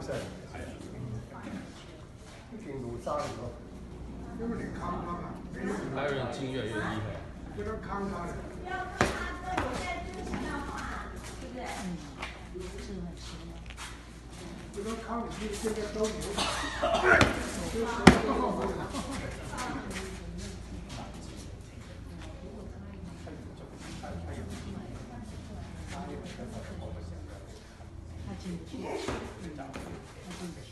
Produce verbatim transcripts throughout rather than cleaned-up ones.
真，经路上了。 因为你康康啊， 还有人筋越来越厉害。 这个康康的。 不要看他这有在知识的话，对不对？嗯，是很深的。 这个康里面现在都有。 他进不去，他进不去。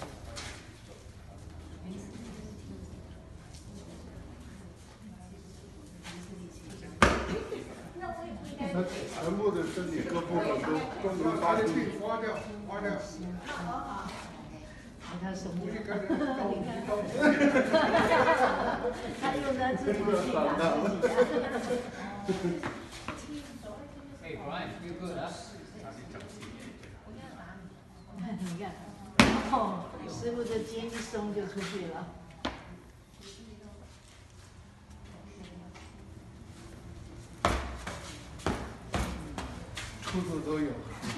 他全部的身体各部分都都能发出。 花掉，花掉。 他什么？ 你看，你他用他自己的力量自己。 Hey Brian, you good, huh? 你看，哦，师傅这肩一松就出去了。 处处都有。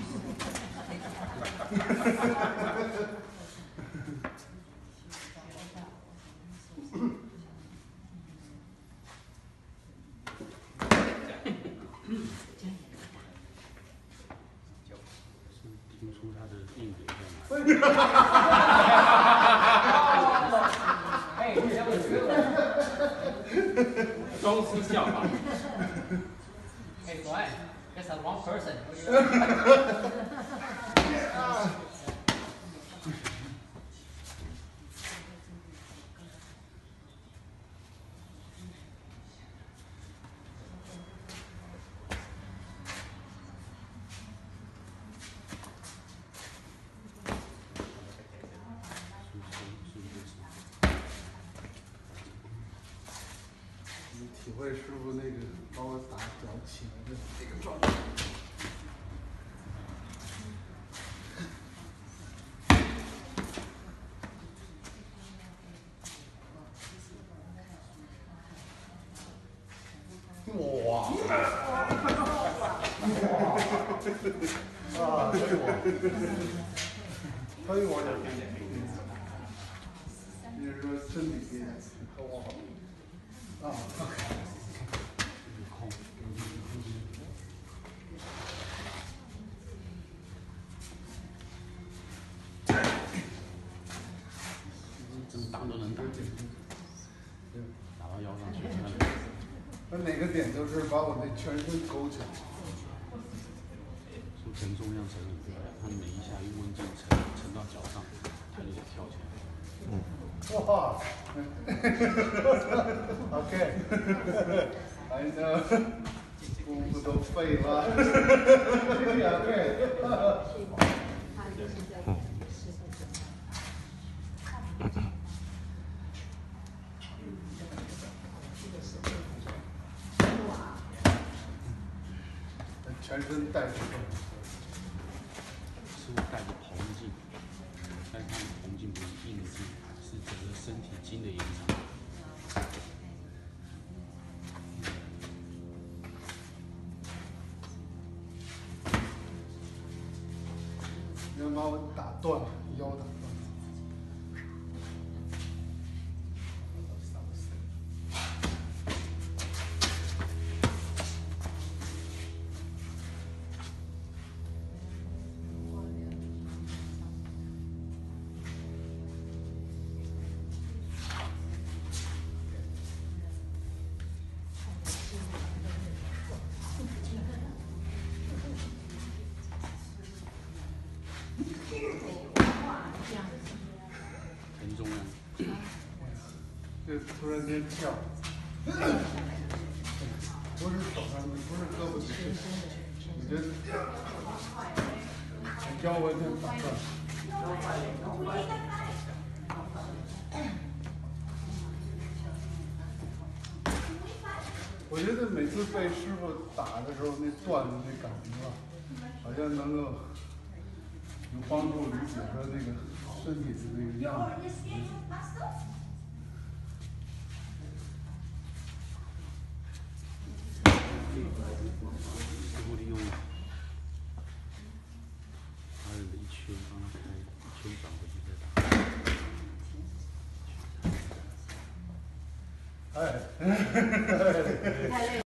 听出他的硬点在哪？ 哎，这么觉得？ 中式笑法。 Hey Brian, that's the wrong person. 体会师傅那个把我打脚起来的那个状态。哇！啊，可以我，可以我的。你是说身体和我好？啊。 怎么打都能打，打到腰上去。 他哪个点都是把我那全身勾起来。 说承重量承很漂亮，他每一下一温劲沉沉到脚上，他就得跳起来。 嗯。哇！OK， 哎呀，功夫都废了。OK。全身带着。 师傅带着棚劲，但是他的棚劲不是硬劲，是整个身体筋的延长。 你要把我打断了，腰打断了。 承重量。 就突然间跳，不是手上的，不是胳膊底下，我觉得腰完全打断。我觉得每次被师傅打的时候，那段子那感觉啊，好像能够有帮助理解他那个身体的那个样子。 师傅利用他人的一圈帮他开一圈转回去。 哎。 太累了。